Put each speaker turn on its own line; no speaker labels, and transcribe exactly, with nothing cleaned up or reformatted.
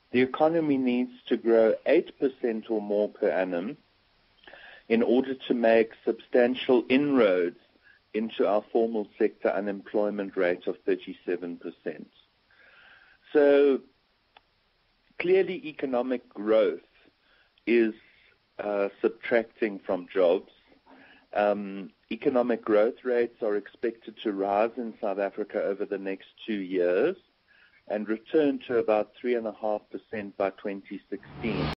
the economy needs to grow eight percent or more per annum in order to make substantial inroads into our formal sector unemployment rate of thirty-seven percent. So clearly economic growth is uh, subtracting from jobs. Um, economic growth rates are expected to rise in South Africa over the next two years and return to about three point five percent by twenty sixteen.